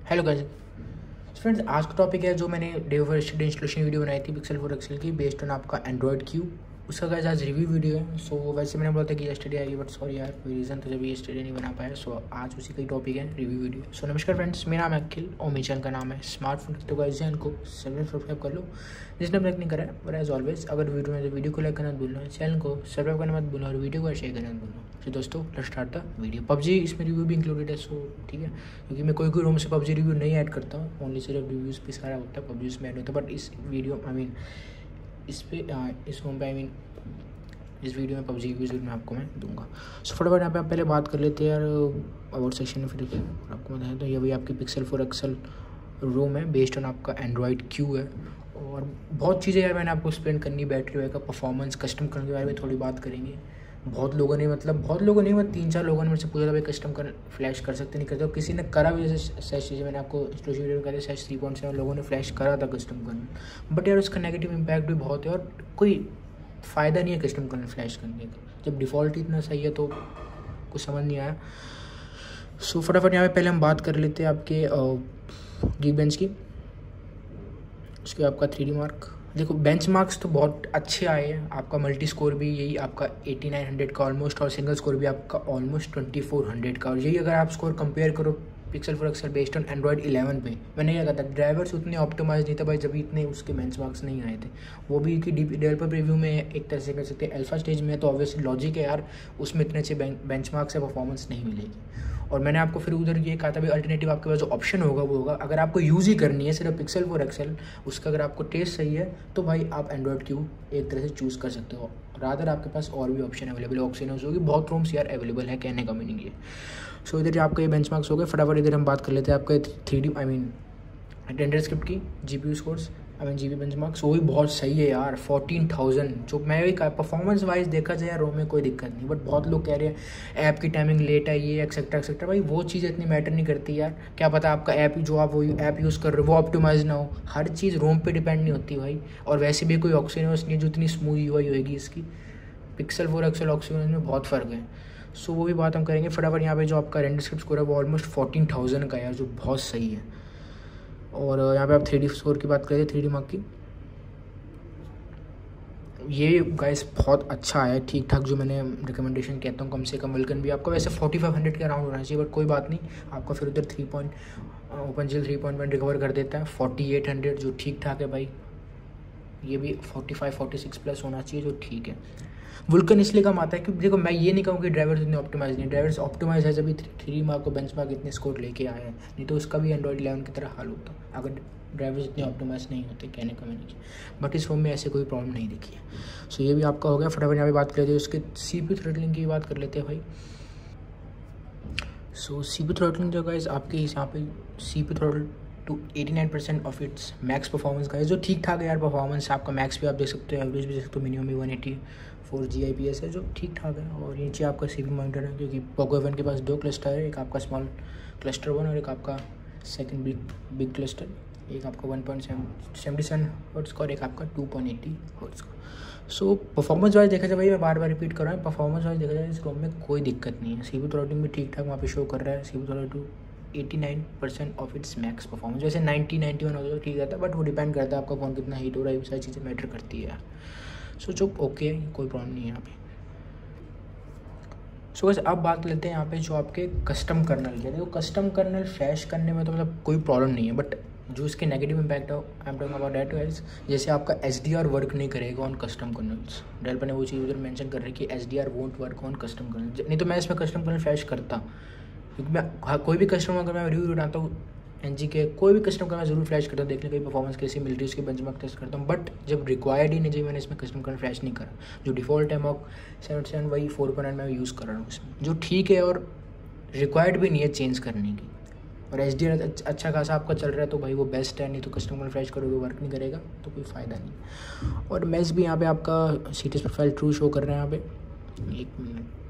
Hello guys friends, आज का topic है जो मैंने डेवलपर इंस्टॉलेशन वीडियो बनाई थी पिक्सल फॉर एक्सेल की बेस्ड ऑन आपका एंड्रॉयड क्यू। उसका गाइस आज रिव्यू वीडियो है। सो वैसे मैंने बोला था कि यस्टरडे आएगी, बट सॉरी यार कोई रीज़न था जब यस्टरडे नहीं बना पाया। सो आज उसी का ही टॉपिक है रिव्यू वीडियो। सो नमस्कार फ्रेंड्स, मेरा नाम है अखिल और मेरे चैनल का नाम है स्मार्टफोन। तो गाइस चैनल को सब्सक्राइब कर लो जिसने अब तक नहीं करा है। और एज ऑलवेज अगर वीडियो में तो वीडियो को लाइक करना मत भूलना, चैनल को सब्सक्राइब करना मत भूलना और वीडियो को शेयर करना मत भूलना। तो दोस्तों let's start the video. PUBG इसमें रिव्यू भी इंक्लूडेड है। सो ठीक है, क्योंकि मैं कोई रूम से पबजी रिव्यू नहीं ऐड करता हूँ, ओनली सिर्फ रिव्यूज़ पे सारा होता है, पबजी उसमें ऐड होता है। बट इस वीडियो इस रूम पे इस वीडियो में पबजी रिव्यूज़ मैं आपको दूंगा। सो फटाफट यहाँ पे आप पहले बात कर लेते हैं यार अबाउट सेक्शन में। फिर आपको बताएं तो ये भी आपकी पिक्सल फॉर एक्सेल रूम है बेस्ड ऑन आपका एंड्रॉयड क्यू है। और बहुत चीज़ें यार मैंने आपको एक्सप्लेन करनी, बैटरी बैकअप, परफॉर्मेंस, कस्टम करने के बारे में थोड़ी बात करेंगे। बहुत लोगों ने 3-4 लोगों ने मुझसे पूछा था भाई कस्टम कर फ्लैश कर सकते नहीं करते, और किसी ने करा भी। जैसे सैश चीज़ें मैंने आपको इंस्टॉलेशन वीडियो में कहा था, सैश 3.7 लोगों ने फ्लैश करा था कस्टम करना। बट यार उसका नेगेटिव इम्पैक्ट भी बहुत है और कोई फ़ायदा नहीं है कस्टम करने फ्लैश करने का जब डिफ़ॉल्ट इतना सही है। तो कुछ समझ नहीं आया। सो फटाफट यहाँ पे पहले हम बात कर लेते हैं आपके Geekbench की। उसके आपका 3D मार्क देखो, बेंच मार्क्स तो बहुत अच्छे आए हैं। आपका मल्टी स्कोर भी यही आपका 8900 का ऑलमोस्ट, और सिंगल स्कोर भी आपका ऑलमोस्ट 2400 का। और यही अगर आप स्कोर कंपेयर करो Pixel four XL based on Android 11 पे, मैंने क्या कहा था ड्राइवर्स उतने ऑप्टिमाइज नहीं था भाई, जब इतने उसके बेंच मार्क्स नहीं आए थे। वो भी कि डेवलपर प्रीव्यू में एक तरह से कर सकते हैं, अल्फा स्टेज में तो ऑब्वियसली लॉजिक है यार, उसमें इतने अच्छे बेंच मार्क्स या परफॉर्मेंस नहीं मिलेगी। और मैंने आपको फिर उधर ये कहा था भाई अल्टरनेटिव आपके पास जो ऑप्शन होगा वो होगा, अगर आपको यूज़ ही करनी है सिर्फ पिक्सल फॉर एक्सेल, उसका अगर आपको टेस्ट सही है तो भाई आप एंड्रॉयड क्यू एक तरह से चूज़ कर सकते हो। रादर आपके पास और भी ऑप्शन अवेलेबल है, ऑक्सीनोस होगी, बहुत रूम्स यार अवेलेबल है, कहने का मीनिंग ये। सो इधर आपके ये बेंचमार्क्स हो गए। फटाफट इधर हम बात कर लेते हैं आपके 3D टेंडर स्क्रिप्ट की GPU स्कोर्स GB बेंचमार्क्स। वो भी बहुत सही है यार, 14,000। जो मैं भी कहा परफॉर्मेंस वाइज देखा जाए यार रोम में कोई दिक्कत नहीं, बट बहुत लोग कह रहे हैं ऐप की टाइमिंग लेट है, ये एक्सेट्रा एक्सेट्रा। भाई वो चीज़ इतनी मैटर नहीं करती यार, क्या पता आपका ऐप जो आप वो ऐप यूज़ कर रहे हो वो ऑप्टिमाइज ना हो। हर चीज़ रोम पे डिपेंड नहीं होती भाई। और वैसे भी कोई ऑक्सीनोस नहीं है जो इतनी स्मूथ UI होगी इसकी। पिक्सल फॉर एक्सेल ऑक्सीनोस में बहुत फ़र्क है। सो वो भी बात हम करेंगे। फटाफट यहाँ पे जो आपका रेंडर स्क्रिप्ट स्कोर है वो ऑलमोस्ट 14,000 का है, जो बहुत सही है। और यहाँ पे आप 3D स्कोर की बात करें, 3D मार्क की, ये गाइस बहुत अच्छा है, ठीक ठाक। जो मैंने रिकमेंडेशन कहता हूँ कम से कम वल्कन भी आपका वैसे 4500 के अराउंड होना चाहिए, बट कोई बात नहीं, आपका फिर उधर OpenGL 3.1 रिकवर कर देता है 4800, जो ठीक ठाक है भाई। ये भी 45-46 प्लस होना चाहिए, जो ठीक है। वुल्कन इसलिए कम आता है क्योंकि देखो मैं ये नहीं कहूँ कि ड्राइवर्स इतने ऑप्टिमाइज नहीं, ड्राइवर्स ऑप्टिमाइज है जब 3D मार्क को बेंच मार्क इतने स्कोर लेके आए हैं, नहीं तो उसका भी एंड्रॉयड 11 की तरह हाल होता अगर ड्राइवर्स इतने ऑप्टिमाइज नहीं होते, कहने का मैंने किया। बट इस फोन में ऐसे कोई प्रॉब्लम नहीं दिखी है। सो ये भी आपका हो गया। फटाफट यहाँ पे बात कर लेते हैं उसके CPU थ्रॉटलिंग की बात कर लेते हैं भाई। सो CPU थ्रॉटलिंग जो गाइस आपके यहाँ पे CPU throttle to 89% of its max performance का है, जो ठीक ठाक है यार। परफॉर्मेंस आपका मैक्स भी आप देख सकते हो, एवरेज भी देख सकते हो, मिनिमम भी 184 GIPS है, जो ठीक ठाक है। और नीचे आपका CPU मॉनिटर है, क्योंकि पोको F1 के पास 2 क्लस्टर है, एक आपका स्मॉल क्लस्टर 1 और एक आपका सेकंड बिग क्लस्टर। एक आपका 1.77 हर्ट्ज़ का और एक आपका 2.80 हर्ट्ज़ का। सो परफॉर्मेंस वाइज देखा जाए भाई, मैं बार बार रिपीट कर रहा हूँ, परफॉर्मेंस वाइज देखा जाए इस रोम में कोई दिक्कत नहीं है। CPU थ्रॉटलिंग भी ठीक ठाक वहाँ पे शो कर रहा है। CPU throttling 89% of its max performance, जैसे 90-91 हो तो ठीक रहता है, बट वो डिपेंड करता है आपका फ़ोन कितना हीट हो रहा है, ये सारी चीज़ें मैटर करती है। सो जो ओके है, कोई प्रॉब्लम नहीं है यहाँ पे। सो बस अब बात लेते हैं यहाँ पे जो आपके कस्टम कर्नल के। देखो कस्टम कर्नल फ्लैश करने में तो मतलब कोई प्रॉब्लम नहीं है, बट जो इसके नेगेटिव इम्पैक्ट है, I am talking about that is जैसे आपका SDR वर्क नहीं करेगा ऑन कस्टम कर्नल्स। डेवलपर ने वो चीज़ उधर मेंशन कर रही है कि SDR won't work on custom kernel. नहीं तो मैं इसमें कस्टम कर्नल फ्लैश करता, क्योंकि मैं कोई भी कस्टमर अगर मैं रिव्यू बनाता हूँ NG के, कोई भी कस्टम का मैं जरूर फ्लैश करता हूँ, देखने की परफॉर्मेंस कैसी मिल रही है, उसके बेंचमार्क टेस्ट करता हूँ। बट जब रिक्वायर्ड ही नहीं चाहिए, मैंने इसमें कस्टम करना फ्लैश नहीं करा। जो डिफ़ॉल्ट है मॉक 77 वही 4.9 मैं यूज़ कर रहा हूँ उसमें, जो ठीक है और रिक्वायर्ड भी नहीं है चेंज करने की। और SDR अच्छा खासा आपका चल रहा है तो भाई वो बेस्ट है, नहीं तो कस्टम करना फ्लैश करोगे वर्क नहीं करेगा तो कोई फ़ायदा नहीं। और मैच भी यहाँ पे आपका CTS प्रोफाइल ट्रू शो कर रहे हैं यहाँ पे। 1 मिनट,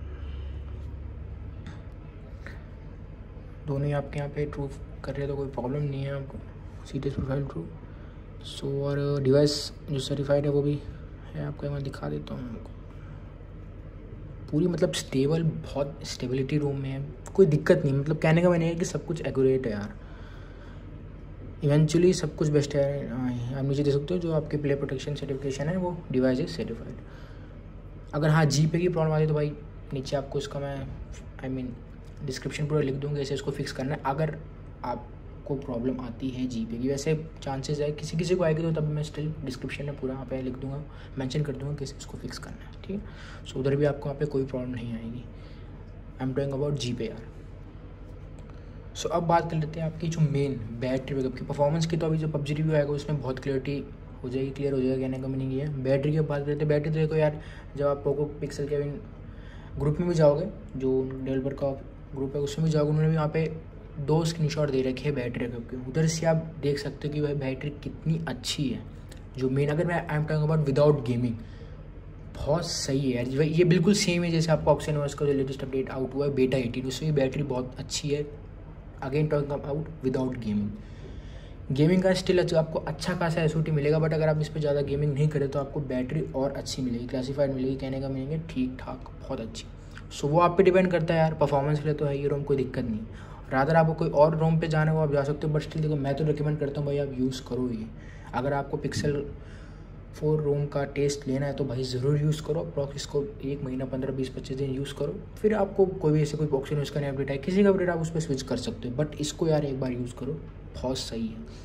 दोनों ही आपके यहाँ पे ट्रू कर रहे हैं तो कोई प्रॉब्लम नहीं है आपको। CTS profile true. सो और डिवाइस जो सर्टिफाइड है वो भी है, आपको मैं दिखा देता हूँ आपको। पूरी मतलब स्टेबल, बहुत स्टेबिलिटी रूम में है, कोई दिक्कत नहीं। मतलब कहने का मैंने है कि सब कुछ एक्यूरेट है यार। इवेंचुअली सब कुछ बेस्ट है। आप नीचे देख सकते हो जो आपकी प्ले प्रोटेक्शन सर्टिफिकेशन है वो डिवाइस इज सर्टिफाइड। अगर हाँ जीपे की प्रॉब्लम आती है तो भाई नीचे आपको इसका मैं डिस्क्रिप्शन पूरा लिख दूँगा कैसे इसको फिक्स करना है। अगर आपको प्रॉब्लम आती है जीपे की, वैसे चांसेस है किसी किसी को आएगी तो तब मैं स्टिल डिस्क्रिप्शन में पूरा यहाँ पे लिख दूँगा, मेंशन कर दूँगा कैसे इसको फिक्स करना है, ठीक है। सो उधर भी आपको यहाँ पे कोई प्रॉब्लम नहीं आएगी। I am talking about GPay यार। सो अब बात कर लेते हैं आपकी जो मेन बैटरी बैकअप की, परफॉर्मेंस की। तो अभी जो पबजी रिव्यू आएगा उसमें बहुत क्लियर हो जाएगा कहने का मीनिंग ये है। बैटरी की बात करते हैं, बैटरी तो देखो यार, जब आप पोको पिक्सल के ग्रुप में भी जाओगे, जो डेवलपर का ग्रुप है उसमें भी जाओगे, उन्होंने भी यहाँ पे 2 स्क्रीनशॉट दे रखे हैं बैटरी बैकअप के। उधर से आप देख सकते हो कि भाई बैटरी कितनी अच्छी है। जो मेन, अगर मैं I am talking about without gaming, बहुत सही है यार। ये बिल्कुल सेम है जैसे आपको ऑक्सीजन का जो लेटेस्ट अपडेट आउट हुआ है बेटा 18, उसमें भी बैटरी बहुत अच्छी है। Again talking about without gaming का स्टिल आपको अच्छा खासा एसओटी मिलेगा, बट अगर आप इस पर ज़्यादा गेमिंग नहीं करें तो आपको बैटरी और अच्छी मिलेगी, क्लासीफाइड मिलेगी, कहने का मिलेंगे ठीक ठाक, बहुत अच्छी। सो वो आप पे डिपेंड करता है यार। परफॉर्मेंस के लिए तो है ये रोम, कोई दिक्कत नहीं। रादर आपको कोई और रोम पे जाना हो आप जा सकते हो, बट स्टिल देखो मैं तो रिकमेंड करता हूँ भाई आप यूज़ करो ये। अगर आपको पिक्सल 4 रोम का टेस्ट लेना है तो भाई ज़रूर यूज़ करो। अप्रॉक्स इसको 1 महीना 15-20-25 दिन यूज़ करो, फिर आपको कोई भी ऐसे कोई ऑप्शन यूज़ करने अपडेट है, किसी का अपडेट आप उस पर स्विच कर सकते हो, बट इसको यार एक बार यूज़ करो, बहुत सही है।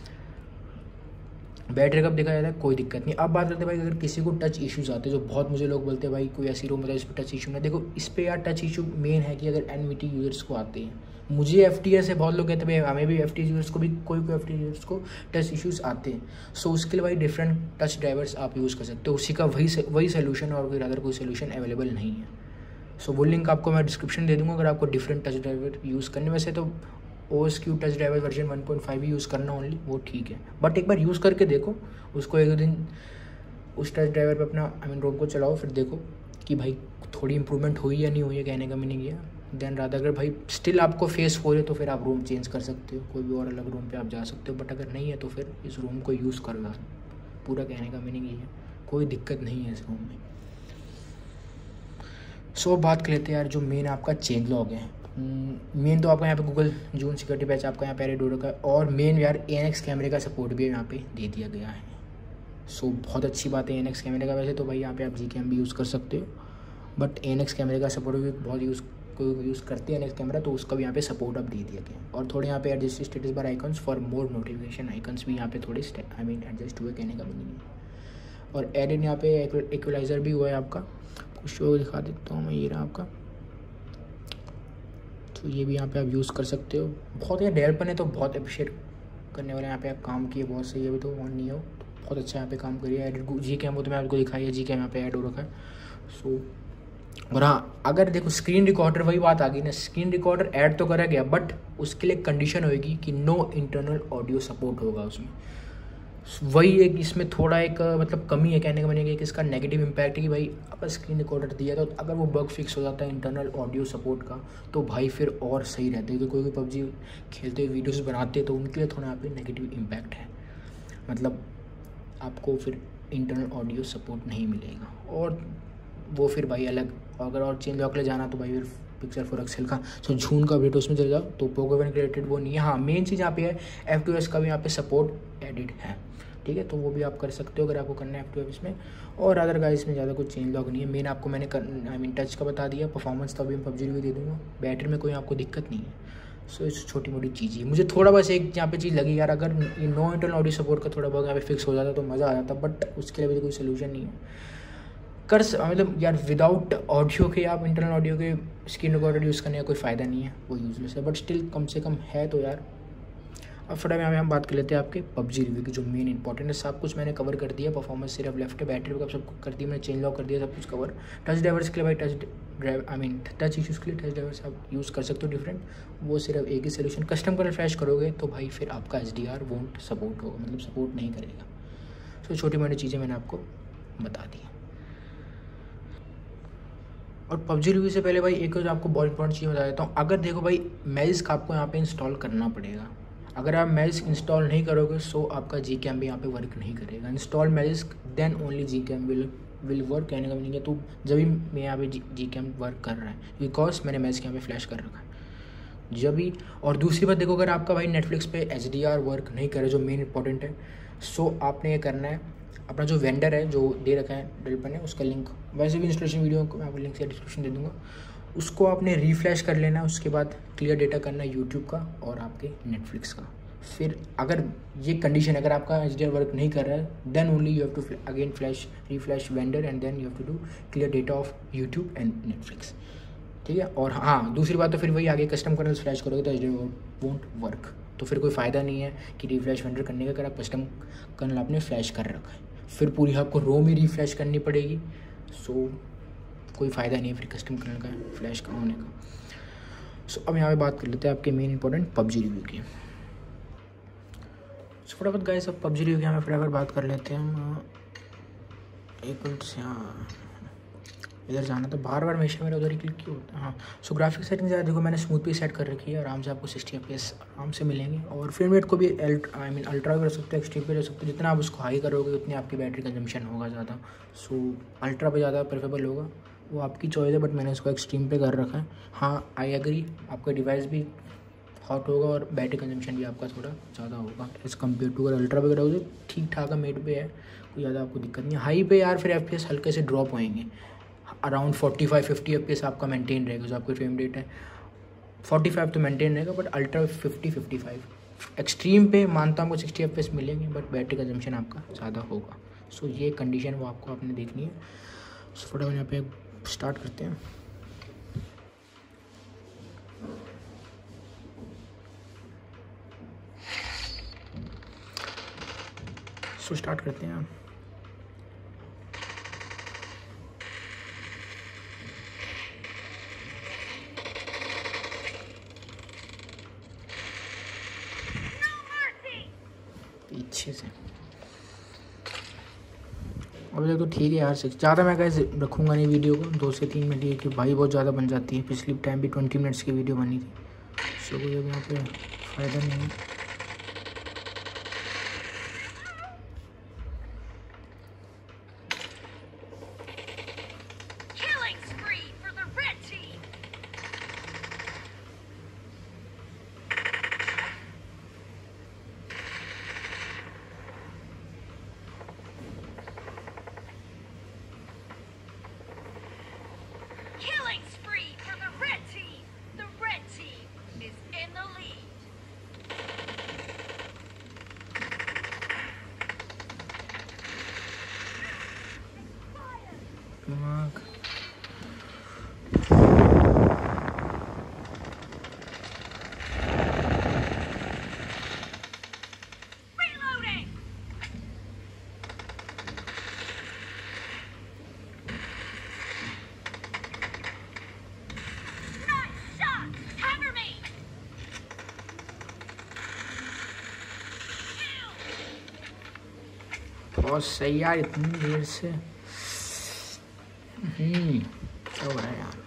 बैटरी कब देखा जाता है कोई दिक्कत नहीं। अब बात करते हैं भाई अगर किसी को टच इश्यूज़ आते हैं, जो बहुत मुझे लोग बोलते हैं भाई कोई ऐसी रोम बताओ इस पर टच इशू ना। देखो इस पर यार टच इशू मेन है कि अगर एनवीटी यूजर्स को आते हैं, मुझे एफटीएस है, बहुत लोग कहते हैं भाई हमें भी एफटीएस यूजर्स को भी कोई एफटीएस यूजर्स को टच इश्यूज़ आते हैं। सो उसके लिए भाई डिफरेंट टच ड्राइवर्स आप यूज़ कर सकते हो, उसी का वही सोल्यूशन और कोई अदर कोई सोल्यूशन अवेलेबल नहीं है। सो वो लिंक आपको मैं डिस्क्रिप्शन दे दूँगा अगर आपको डिफरेंट टच ड्राइवर यूज़ करने। वैसे तो OSQ टच ड्राइवर वर्जन 1.5 ही यूज़ करना ओनली, वो ठीक है, बट एक बार यूज़ करके देखो उसको, 1-2 दिन उस टच ड्राइवर पे अपना रोम को चलाओ, फिर देखो कि भाई थोड़ी इंप्रूवमेंट हुई या नहीं हुई है, कहने का मीनिंग ये। देन रादर अगर भाई स्टिल आपको फेस 4 है तो फिर आप रोम चेंज कर सकते हो, कोई भी और अलग रोम पे आप जा सकते हो, बट अगर नहीं है तो फिर इस रोम को यूज़ करो यार। पूरा कहने का मीनिंग ये है, कोई दिक्कत नहीं है इस रोम में। सो बात कर लेते हैं यार जो मेन आपका चेंज लॉग है। मेन तो आपका यहाँ पे गूगल जून सिक्योरिटी पैच आपका यहाँ पे एड हो रखा है, और मेन यार ANX कैमरे का सपोर्ट भी यहाँ पे दे दिया गया है। सो बहुत अच्छी बात है ANX कैमरे का। वैसे तो भाई यहाँ पे आप GCam भी यूज़ कर सकते हो, बट ANX कैमरे का सपोर्ट भी बहुत यूज़ करते हैं ANX कैमरा, तो उसका भी यहाँ पे सपोर्ट अब दे दिया गया। और थोड़े यहाँ पे adjust status bar icons for more notification icons भी यहाँ पे थोड़े एडजस्ट हुए, कहने का मीनिंग है। और एडेड यहाँ पे इक्वलाइज़र भी हुआ है आपका, कुछ शो दिखा देता हूँ मैं, ये रहा आपका। तो ये भी यहाँ पे आप यूज़ कर सकते हो। बहुत यार डेवलपर ने तो बहुत अप्रिशिएट करने वाले यहाँ पे आप काम किए, बहुत सही है। अभी तो ऑन नहीं हो, तो बहुत अच्छा यहाँ पे काम करिए। एडिट GCam वो तो मैं आपको दिखाई है, GCam यहाँ पे ऐड हो रखा है। सो और हाँ, अगर देखो स्क्रीन रिकॉर्डर, वही बात आ गई ना, स्क्रीन रिकॉर्डर ऐड तो करा गया, बट उसके लिए कंडीशन होगी कि नो इंटरनल ऑडियो सपोर्ट होगा उसमें। वही एक इसमें थोड़ा एक मतलब कमी है, कहने का मैंने कि इसका नेगेटिव इम्पैक्ट है कि भाई अगर स्क्रीन रिकॉर्डर दिया तो अगर वो बग फिक्स हो जाता है इंटरनल ऑडियो सपोर्ट का, तो भाई फिर और सही रहता है। क्योंकि कोई पबजी खेलते हुए वीडियोस बनाते हैं तो उनके लिए थोड़ा यहाँ पे नेगेटिव इम्पैक्ट है, मतलब आपको फिर इंटरनल ऑडियो सपोर्ट नहीं मिलेगा। और वो फिर भाई अलग, अगर और चेंज लॉक ले जाना तो भाई फिर पिक्सल 4 एक्सेल का सो जून का अपडेट उसमें चले जाओ, तो पोको इवेंट रिलेटेड वो नहीं है। हाँ मेन चीज़ यहाँ पे है F2S का भी यहाँ पे सपोर्ट एडिड है, ठीक है, तो वो भी आप कर सकते हो अगर आपको करना है F2S में। और अदर गाइस में ज़्यादा कुछ चेंज लॉग नहीं है। मेन आपको मैंने टच का बता दिया, परफॉर्मेंस तो अभी मैं पबजी भी दे दूँगा, बैटरी में कोई आपको दिक्कत नहीं है। सो इस छोटी मोटी चीज़ ही मुझे थोड़ा बस एक यहाँ पे चीज़ लगी यार, अगर ये नो इंटरनल ऑडियो सपोर्ट का थोड़ा बहुत यहाँ पे फिक्स हो जाता तो मज़ा आ जाता, बट उसके लिए भी कोई सोल्यूशन नहीं है। मतलब यार विदाउट ऑडियो के आप इंटरनल ऑडियो के स्क्रीन रिकॉर्डर यूज़ करने का कोई फ़ायदा नहीं है, वो यूजलेस है, बट स्टिल कम से कम है तो यार। अब फटाफट यहाँ पे हम बात कर लेते हैं आपके पबजी रिव्यू की, जो मेन इंपॉर्टेंट है। सब कुछ मैंने कवर कर दिया, परफॉर्मेंस सिर्फ लेफ्ट है, बैटरी बैकअप सब कर दिया मैंने, चेंज लॉक कर दिया, सब कुछ कवर। टच ड्राइवर्स के लिए भाई टच इशूज़ के लिए टच ड्राइवर्स आप यूज़ कर सकते हो डिफरेंट, वो सिर्फ एक ही सोल्यूशन। कस्टम कर फ्लैश करोगे तो भाई फिर आपका HDR वोंट सपोर्ट होगा, मतलब सपोर्ट नहीं करेगा। सो छोटी मोटी चीज़ें मैंने आपको बता दी। और पबजी रिव्यू से पहले भाई एक आपको बहुत इंपॉर्टेंट चीज़ बता देता हूँ। अगर देखो भाई मैजिस्क आपको यहाँ पे इंस्टॉल करना पड़ेगा, अगर आप मैजिस्क इंस्टॉल नहीं करोगे सो आपका GCam भी यहाँ पे वर्क नहीं करेगा। Install Magisk then only GCam will work, कहने का मीनिंग है। तो जब भी मैं यहाँ पे GCam वर्क कर रहा है, बिकॉज मैंने मैजिस्क यहाँ पे फ्लैश कर रखा है, जब भी। और दूसरी बात देखो, अगर आपका भाई नेटफ्लिक्स पे HDR वर्क नहीं करे, जो मेन इंपॉर्टेंट है, सो आपने ये करना है, अपना जो वेंडर है जो दे रखा है डेवलपर ने, उसका लिंक, वैसे भी इंस्टॉलेशन वीडियो को मैं आपको लिंक से डिस्क्रिप्शन दे दूँगा, उसको आपने रिफ्रेश कर लेना है। उसके बाद क्लियर डेटा करना है यूट्यूब का और आपके नेटफ्लिक्स का। फिर अगर ये कंडीशन, अगर आपका HDR वर्क नहीं कर रहा है, then only you have to again refresh vendor and then you have to do clear data of YouTube and Netflix, ठीक है। और हाँ, दूसरी बात तो फिर वही, आगे कस्टम कर्नल्स फ्लैश करोगे तो HDR वोंट वर्क, तो फिर कोई फ़ायदा नहीं है कि रिफ्रेश वेंडर करने का, अगर आप कस्टम कर्नल आपने फ्लैश कर रखा है, फिर पूरी आपको रोम ही रिफ्रेश करनी पड़ेगी। सो कोई फ़ायदा नहीं है फिर कस्टम कर्नल का फ्लैश का होने का। सो अब यहाँ पे बात कर लेते हैं आपके मेन इंपॉर्टेंट PUBG रिव्यू की। सो फटाफट गाइस, अब PUBG रिव्यू की हमें फटाफट बात कर लेते हैं हम। एक मिनट से, हाँ इधर जाना, तो बार बार हमेशा मेरा उधर ही क्लिक क्यों होता है। हाँ, सो ग्राफिक सेटिंग्स यार देखो, मैंने स्मूथ पे सेट कर रखी है, आराम से आपको 60 FPS आराम से मिलेंगे। और फ्रेम रेट को भी अल्ट्रा भी कर सकते हो, एक्सट्रीम पे रह सकते हो। जितना आप उसको हाई करोगे उतनी आपकी बैटरी कंजम्पशन होगा ज़्यादा। सो अल्ट्रा पे ज़्यादा प्रेफरेबल होगा, वो आपकी चॉइस है, बट मैंने उसको एक्सट्रीम पे कर रखा है। हाँ आई एग्री, आपका डिवाइस भी हॉट होगा और बैटरी कंजम्पशन भी आपका थोड़ा ज़्यादा होगा एज़ कम्पेयर टू, अगर अल्ट्रा पे करोगे ठीक ठाक है, मेड पे है, कोई ज़्यादा आपको दिक्कत नहीं है। हाई पे यार फिर FPS हल्के से ड्रॉप होएंगे, अराउंड 45-50 FPS आपका मेंटेन रहेगा। जो आपकी फ्रेम रेट है 45 तो मेंटेन रहेगा, बट अल्ट्रा 50-55। एक्सट्रीम पे मानता हूँ 60 FPS मिलेंगे, बट बैटरी कंजम्पशन आपका ज़्यादा होगा। सो ये कंडीशन वो आपको आपने देखनी है। सो फटाफट यहाँ पे स्टार्ट करते हैं। सो स्टार्ट करते हैं। पीछे से अब देखो, ठीक है यार, ज़्यादा मैं कैसे रखूँगा नहीं वीडियो को, 2 से 3 मिनट, ये कि भाई बहुत ज़्यादा बन जाती है। पिछली टाइम भी 20 मिनट्स की वीडियो बनी थी, सो कोई यहाँ पे फ़ायदा नहीं है। दिमाग बहुत सही यार, इतनी देर से क्या हो रहा है यार।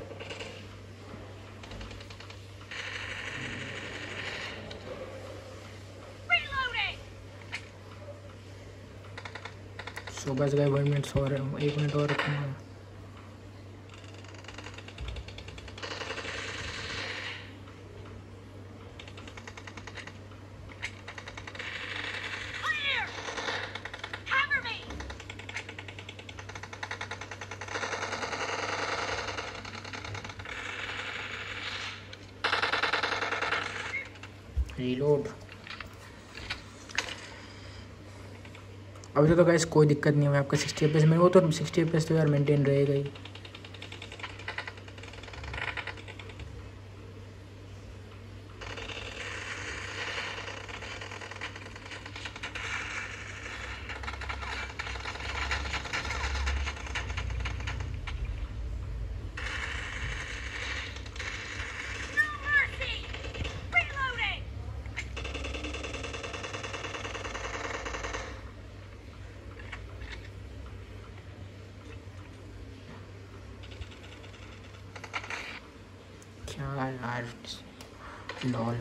सो बस गए 1 मिनट और, 1 मिनट और रखूँगा। रीलोड। अभी तो गाइस कोई दिक्कत नहीं है, आपका 60 FPS में, वो तो 60 FPS तो यार मेंटेन रहेगा ही। क्या यार, लॉल।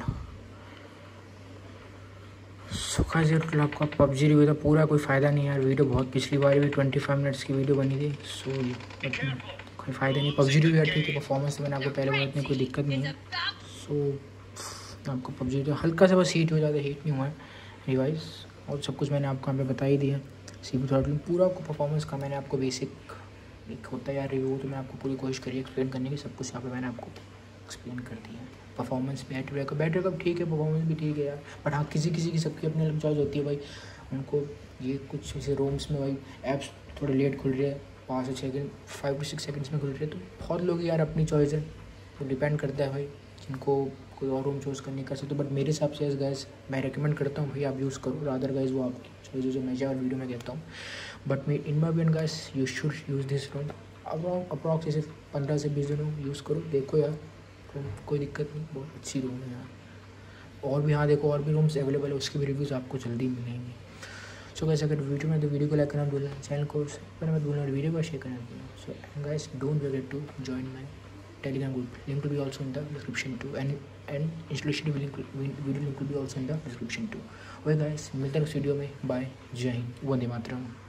सुखा जी आपका PUBG रिव्यू था पूरा, कोई फ़ायदा नहीं यार, वीडियो बहुत, पिछली बार भी 25 मिनट्स की वीडियो बनी थी। सो कोई फ़ायदा नहीं। PUBG रिव्यू यार ठीक है, परफॉर्मेंस मैंने आपको पहले बोला, इतनी कोई दिक्कत नहीं है। सो आपको पबजी तो हल्का सा बस हीट हो जाता है, हीट नहीं हुआ है रिवाइज, और सब कुछ मैंने आपको यहाँ पे बता ही दिया। CPU थ्रॉटलिंग पूरा आपको परफॉर्मेंस का मैंने आपको बेसिक एक होता है यार रिव्यू, तो मैं आपको पूरी कोशिश करी एक्सप्लेन करने की, सब कुछ यहाँ पे मैंने आपको एक्सप्लेन कर दिया है। परफॉर्मेंस बैटरी बैकअप ठीक है, परफॉर्मेंस भी ठीक है यार, बट हाँ किसी किसी की सबकी अपनी अलग चॉइस होती है भाई। उनको ये कुछ ऐसे रोम्स में भाई ऐप्स थोड़े लेट खुल रहे हैं, 5 से 6 सेकंड 5 से 6 सेकंड्स में खुल रहे हैं, तो बहुत लोग यार अपनी चॉइस है, तो डिपेंड करता है भाई, जिनको कोई और रूम चूज़ करने कर सकते हो। बट मेरे हिसाब से गाइस मैं रेकमेंड करता हूँ भाई आप यूज़ करो, रादर गाइस वो आपकी चॉइस जो मैं और वीडियो में कहता हूँ। बट मैं in my opinion guys you should use this ROM approx ऐसे 15 से 20 दिनों यूज़ करो, देखो यार कोई दिक्कत नहीं, बहुत अच्छी रूम है यार। और भी हाँ देखो और भी रूम्स अवेलेबल है, उसके भी रिव्यूज़ आपको जल्दी मिलेंगे। सो गाइस अगर वीडियो में तो वीडियो को लाइक करना भूलना, चैनल को सब्सक्राइब करना भूलना और वीडियो को शेयर करना भूलना। So guys don't forget to join my Telegram group, link will be also in the description too, and installation video link will be also in the description too। Okay guys मिलते हैं next video में, bye, जय हिंद, वंदे मातरम।